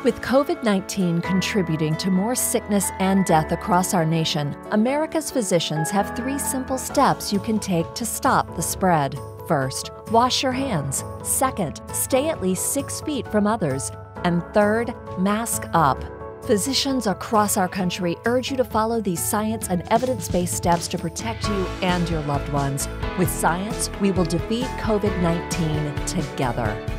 With COVID-19 contributing to more sickness and death across our nation, America's physicians have 3 simple steps you can take to stop the spread. First, wash your hands. Second, stay at least 6 feet from others. And third, mask up. Physicians across our country urge you to follow these science and evidence-based steps to protect you and your loved ones. With science, we will defeat COVID-19 together.